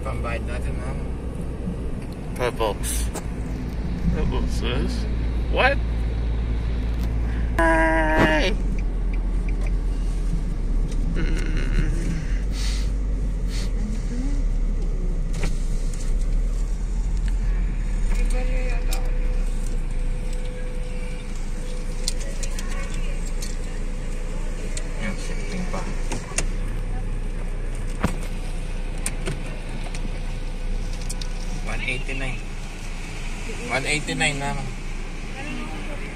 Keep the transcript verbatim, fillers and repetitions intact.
pambayad natin, ma'am. Per box. What was this? What? Hey! Yan, shipping pa. one eighty-nine. one eighty-nine naman.